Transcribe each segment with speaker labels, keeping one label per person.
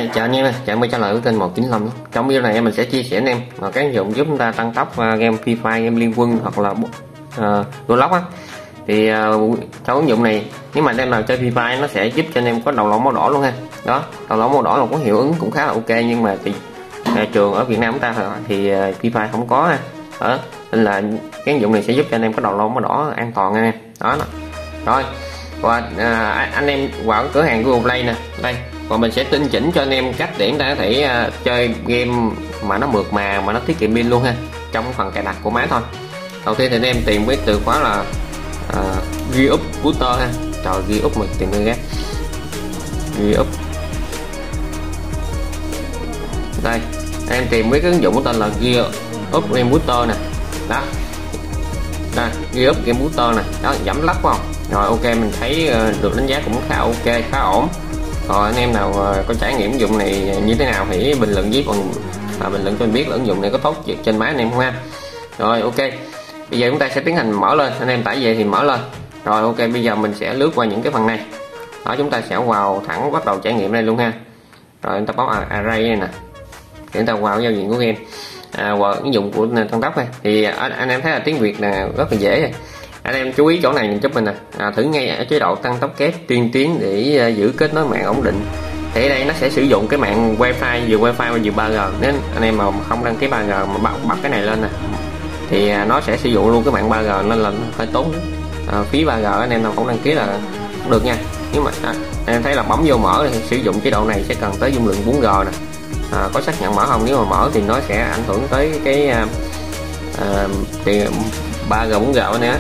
Speaker 1: Đây, chào anh em, chào quay trở lại với kênh 195. Trong video này mình sẽ chia sẻ anh em cái ứng dụng giúp chúng ta tăng tốc game Free Fire, game Liên Quân hoặc là Roblox á. Thì trong ứng dụng này nếu mà anh em nào chơi Free Fire nó sẽ giúp cho anh em có đầu lon màu đỏ luôn ha. Đó, đầu lon màu đỏ là có hiệu ứng cũng khá là ok, nhưng mà thì trường ở Việt Nam chúng ta thì Free Fire không có ha. Đó, nên là cái ứng dụng này sẽ giúp cho anh em có đầu lon màu đỏ an toàn nha em. Đó. Rồi, và anh em vào cửa hàng Google Play nè, đây. Còn mình sẽ tinh chỉnh cho anh em cách để chúng ta có thể chơi game mà nó mượt mà nó tiết kiệm pin luôn ha, trong phần cài đặt của máy thôi. Đầu tiên thì anh em tìm cái từ khóa là Gear Up Booster ha. Trời, Gear Up mình tìm người ghét. Gear Up. Đây, anh em tìm với cái ứng dụng có tên là Gear Up Game Booster nè. Đó. Đây, Gear Up Game Booster nè. Đó, giảm lắc phải không? Rồi ok, mình thấy được đánh giá cũng khá ok, khá ổn. Rồi anh em nào có trải nghiệm ứng dụng này như thế nào thì bình luận dưới phần bình luận cho mình biết là ứng dụng này có tốt trên máy anh em không ha. Rồi ok, bây giờ chúng ta sẽ tiến hành mở lên, anh em tải về thì mở lên. Rồi ok, bây giờ mình sẽ lướt qua những cái phần này. Đó, chúng ta sẽ vào thẳng bắt đầu trải nghiệm đây luôn ha. Rồi chúng ta bấm array này nè, để chúng ta vào giao diện của game, vào ứng dụng của tăng tốc này. Thì anh em thấy là tiếng Việt là rất là dễ. Anh em chú ý chỗ này giúp mình thử ngay ở chế độ tăng tốc kép tiên tiến để giữ kết nối mạng ổn định. Thì ở đây nó sẽ sử dụng cái mạng wifi, vừa wifi và vừa 3G. Nếu anh em mà không đăng ký 3G mà bật cái này lên nè thì nó sẽ sử dụng luôn cái mạng 3G, nên là phải tốn phí 3G. Anh em nào không đăng ký là không được nha. Nếu mà anh em thấy là bấm vô mở thì sử dụng chế độ này sẽ cần tới dung lượng 4G nè. Có xác nhận mở không? Nếu mà mở thì nó sẽ ảnh hưởng tới cái thì 3G 4G nữa.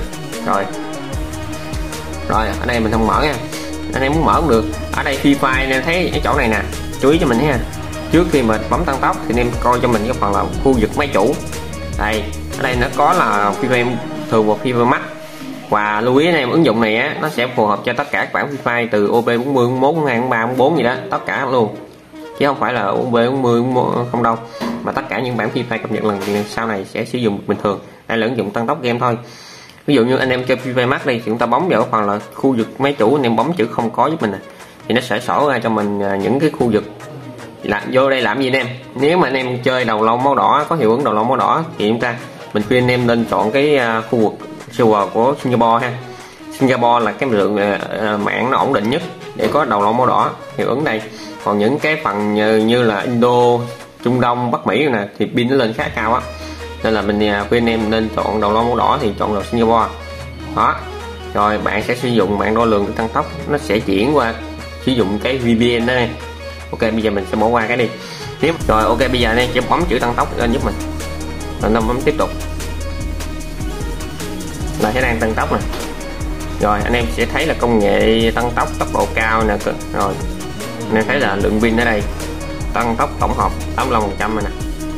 Speaker 1: Rồi ở đây mình không mở nha, anh em muốn mở cũng được. Ở đây Free Fire anh em thấy cái chỗ này nè, chú ý cho mình nha. Trước khi mình bấm tăng tốc thì anh em coi cho mình cái phần là khu vực máy chủ. Đây, ở đây nó có là Free Fire thường và Free Fire Max. Và lưu ý anh em, ứng dụng này á nó sẽ phù hợp cho tất cả các bản Free Fire từ OP40, 41, 43, 44 gì đó, tất cả luôn, chứ không phải là OP40 không đâu, mà tất cả những bản Free Fire cập nhật lần sau này sẽ sử dụng bình thường. Đây là ứng dụng tăng tốc game thôi. Ví dụ như anh em chơi Free Fire Max đi thì chúng ta bấm vào phần là khu vực máy chủ, anh em bấm chữ không có giúp mình thì nó sẽ sổ ra cho mình những cái khu vực vô đây làm gì anh em. Nếu mà anh em chơi đầu lon máu đỏ, có hiệu ứng đầu lon máu đỏ thì mình khuyên anh em nên chọn cái khu vực server của Singapore ha. Singapore là cái lượng mạng nó ổn định nhất để có đầu lon máu đỏ hiệu ứng đây. Còn những cái phần như là Indo, Trung Đông, Bắc Mỹ nè thì pin nó lên khá cao á, nên là mình khuyên em nên chọn đầu lon màu đỏ thì chọn đầu Singapore. Đó, rồi bạn sẽ sử dụng mạng đo lường tăng tốc, nó sẽ chuyển qua sử dụng cái VPN đây. Ok, bây giờ mình sẽ bỏ qua cái đi. Rồi ok, bây giờ đây sẽ bấm chữ tăng tốc lên giúp mình, rồi nó bấm tiếp tục là sẽ đang tăng tốc nè. Rồi anh em sẽ thấy là công nghệ tăng tốc tốc độ cao nè. Rồi anh em thấy là lượng pin ở đây tăng tốc tổng hợp 85% rồi nè.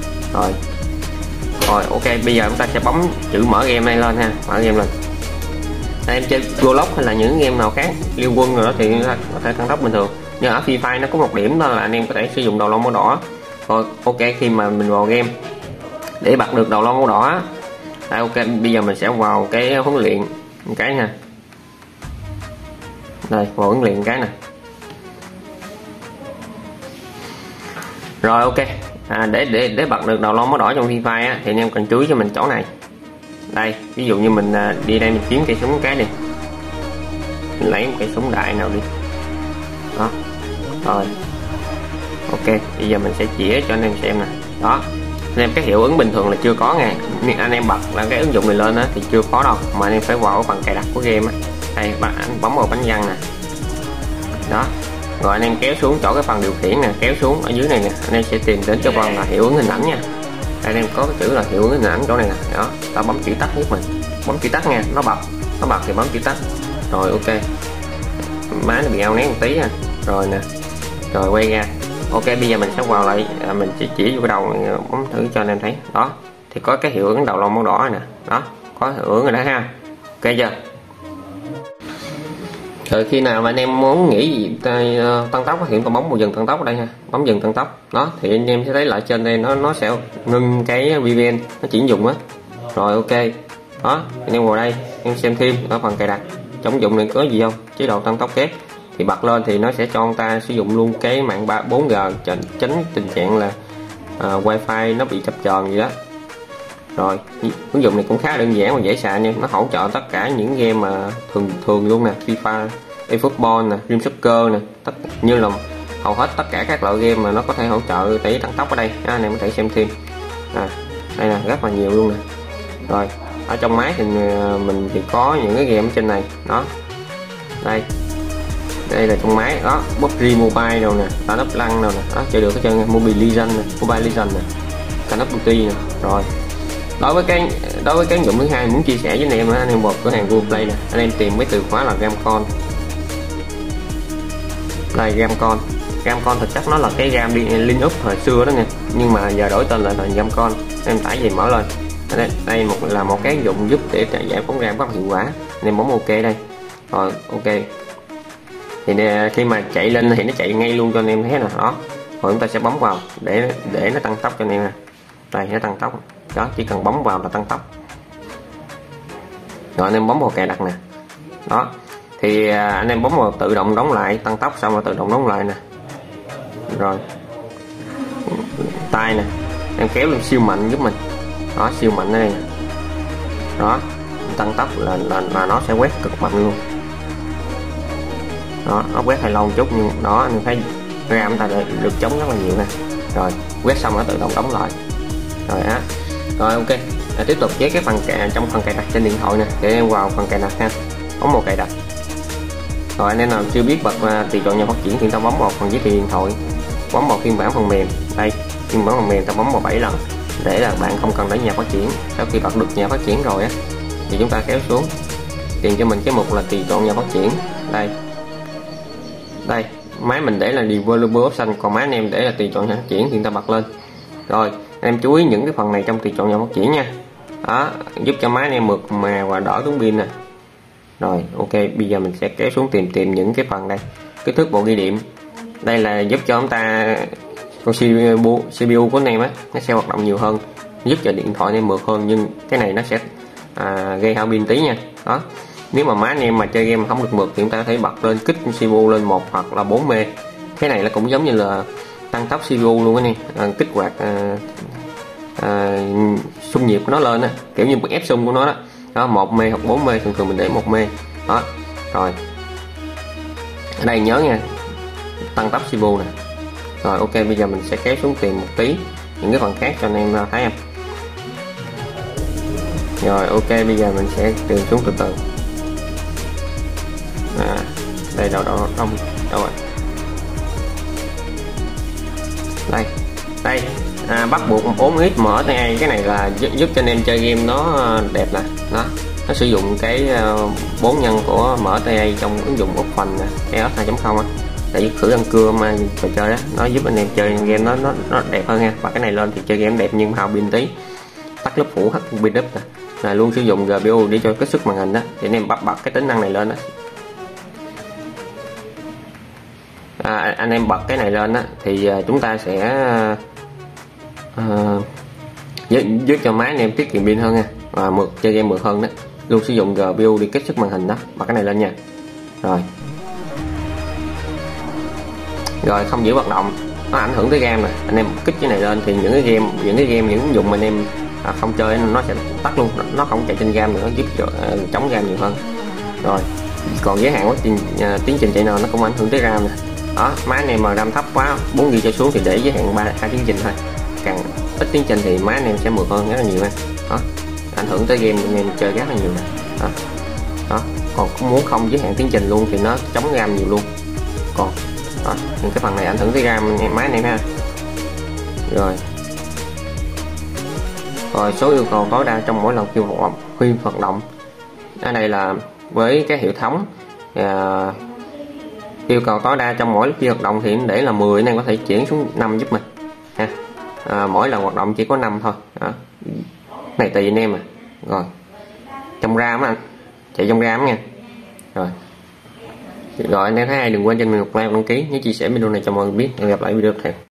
Speaker 1: Rồi ok, bây giờ chúng ta sẽ bấm chữ mở game này lên ha, mở game lên. Anh em chơi Roblox hay là những game nào khác Liên Quân rồi đó thì có thể tăng tốc bình thường, nhưng ở Free Fire nó có một điểm đó là anh em có thể sử dụng đầu lon màu đỏ. Rồi ok, khi mà mình vào game để bật được đầu lon màu đỏ. Đây, ok, bây giờ mình sẽ vào cái huấn luyện một cái nha. Đây, vào huấn luyện cái nè. Rồi ok, để bật được đầu lon màu đỏ trong Free Fire á, thì anh em cần chú ý cho mình chỗ này. Đây, ví dụ như mình đi đây, mình kiếm cây súng cái đi, mình lấy một cây súng đại nào đi. Đó, rồi ok, bây giờ mình sẽ chỉ cho anh em xem nè. Đó, anh em cái hiệu ứng bình thường là chưa có nha. Anh em bật là cái ứng dụng này lên á thì chưa có đâu, mà anh em phải vào phần cài đặt của game á. Đây, anh bấm vào bánh răng nè. Đó, rồi anh em kéo xuống chỗ cái phần điều khiển nè, kéo xuống ở dưới này nè, anh em sẽ tìm đến cho phần là hiệu ứng hình ảnh nha. Đây, anh em có cái chữ là hiệu ứng hình ảnh chỗ này nè. Đó, ta bấm chữ tắt giúp mình, bấm chữ tắt nha, nó bật thì bấm chữ tắt. Rồi ok, máy nó bị ao nén một tí ha. Rồi nè, rồi quay ra. Ok, bây giờ mình sẽ vào lại, mình chỉ vô cái đầu này, bấm thử cho anh em thấy. Đó, thì có cái hiệu ứng đầu lon màu đỏ nè. Đó, có hiệu ứng rồi đó ha. Ok chưa? Rồi khi nào mà anh em muốn nghĩ gì tăng tốc thì chúng ta bấm vào dừng tăng tốc ở đây ha, bấm dừng tăng tốc. Đó, thì anh em sẽ thấy lại trên đây nó sẽ ngưng cái VPN, nó chuyển dùng á. Rồi ok, đó, anh em vào đây em xem thêm ở phần cài đặt trong ứng dụng này có gì không, chế độ tăng tốc kép thì bật lên thì nó sẽ cho ông ta sử dụng luôn cái mạng 4G, tránh tình trạng là wifi nó bị chập chờn gì đó. Rồi ứng dụng này cũng khá đơn giản và dễ xài nha, nó hỗ trợ tất cả những game mà thường luôn nè, FIFA, eFootball nè, Dream Soccer nè, như là hầu hết tất cả các loại game mà nó có thể hỗ trợ để tăng tốc ở đây. Anh em có thể xem thêm, đây là rất là nhiều luôn nè. Rồi ở trong máy thì mình thì có những cái game ở trên này đó, đây là trong máy đó, PUBG Mobile rồi nè, Call of Duty rồi nè, đó chơi được hết trơn, Mobile Legends nè, Call of Duty nè. Rồi đối với cái ứng dụng thứ hai muốn chia sẻ với anh em vào cửa hàng Google Play nè, anh em tìm cái từ khóa là Gamecon. Đây Gamecon thực chất nó là cái game Linux hồi xưa đó nha, nhưng mà giờ đổi tên lại là Gamecon. Em tải về mở lên. Đây là một cái ứng dụng giúp để giải phóng RAM rất hiệu quả. Anh em bấm OK đây. Rồi OK. Thì khi mà chạy lên thì nó chạy ngay luôn cho anh em thấy nè, đó. Rồi chúng ta sẽ bấm vào để nó tăng tốc cho anh em nè. Đây nó tăng tốc. Đó, chỉ cần bấm vào là tăng tốc. Rồi anh em bấm vào cài đặt nè. Đó. Thì anh em bấm vào tự động đóng lại, tăng tốc xong rồi tự động đóng lại nè. Rồi. Tay nè. Em kéo lên siêu mạnh giúp mình. Đó, siêu mạnh ở đây nè. Đó, tăng tốc là nó sẽ quét cực mạnh luôn. Đó, nó quét hơi lâu chút nhưng đó anh thấy RAM ta được chống rất là nhiều nè. Rồi, quét xong nó tự động đóng lại. Rồi á. Rồi OK. Tiếp tục với cái phần trong phần cài đặt trên điện thoại nè, để em vào phần cài đặt ha. Bấm vào cài đặt. Rồi anh em nào chưa biết bật tùy chọn nhà phát triển thì ta bấm vào phần giới thiệu điện thoại, bấm vào phiên bản phần mềm. Đây, phiên bản phần mềm ta bấm vào 7 lần để là bạn không cần đến nhà phát triển. Sau khi bật được nhà phát triển rồi á thì chúng ta kéo xuống, tìm cho mình cái mục là tùy chọn nhà phát triển. Đây, máy mình để là developer option, còn máy anh em để là tùy chọn nhà phát triển thì ta bật lên. Rồi em chú ý những cái phần này trong tùy chọn nhà phát triển nha. Đó, giúp cho máy anh em mượt mà và đỡ tốn pin nè. Rồi OK, bây giờ mình sẽ kéo xuống tìm những cái phần đây. Kích thước bộ ghi điểm, đây là giúp cho chúng ta con CPU của anh em á nó sẽ hoạt động nhiều hơn, giúp cho điện thoại anh em mượt hơn, nhưng cái này nó sẽ gây hao pin tí nha. Đó, nếu mà máy anh em mà chơi game không được mượt thì chúng ta có thể bật lên kích CPU lên 1 hoặc là 4 mê. Cái này là cũng giống như là tăng tốc CPU luôn á nè, kích hoạt xung nhịp của nó lên á, kiểu như ép xung của nó đó. Đó, 1 mê hoặc 4 mê, thường mình để 1 mê. Đó. Rồi. Ở đây nhớ nha, tăng tốc CPU nè. Rồi OK, bây giờ mình sẽ kéo xuống tìm một tí những cái phần khác cho anh em thấy em. Rồi OK, bây giờ mình sẽ tìm xuống từ từ. Đây đâu rồi. Đây. Bắt buộc 4x mở tay, cái này là giúp cho anh em chơi game nó đẹp nè. Đó, nó sử dụng cái 4 nhân của MTA trong ứng dụng Option EOS 2.0 á, để khử răng cưa mà trò chơi đó, nó giúp anh em chơi game nó đẹp hơn ha. Và cái này lên thì chơi game đẹp nhưng hao pin tí. Tắt lớp phủ hết pin up nè, là luôn sử dụng GPU để cho kích thước màn hình đó, thì anh em bật cái tính năng này lên đó. Anh em bật cái này lên á thì chúng ta sẽ giúp cho máy anh em tiết kiệm pin hơn nha, và chơi game mượt hơn đó, luôn sử dụng GPU đi kích thước màn hình đó. Bật cái này lên nha. Rồi không giữ hoạt động, nó ảnh hưởng tới game nè. Anh em kích cái này lên thì những ứng dụng mà anh em không chơi nó sẽ tắt luôn, nó không chạy trên game nữa, giúp chống game nhiều hơn. Rồi còn giới hạn quá tiến trình chạy nào nó cũng ảnh hưởng tới RAM nè. Đó, máy anh em mà RAM thấp quá 4GB cho xuống thì để giới hạn 2 tiến trình thôi, càng ít tiến trình thì máy anh em sẽ mượt hơn rất là nhiều ha. Đó, ảnh hưởng tới game anh em chơi rất là nhiều nè. Đó, còn muốn không giới hạn tiến trình luôn thì nó chống RAM nhiều luôn. Còn đó, những cái phần này ảnh hưởng tới RAM máy anh em ha. Rồi số yêu cầu tối đa trong mỗi lần khi hoạt động. Ở đây là với cái hệ thống yêu cầu tối đa trong mỗi khi hoạt động thì để là 10, nên có thể chuyển xuống 5 giúp mình ha. Mỗi lần hoạt động chỉ có 5 thôi. Đó, này tùy anh em à. Rồi trong RAM á, chạy trong RAM nha. Rồi anh em thấy hay đừng quên cho mình một like, đăng ký, nhớ chia sẻ video này cho mọi người biết. Hẹn gặp lại video tiếp theo.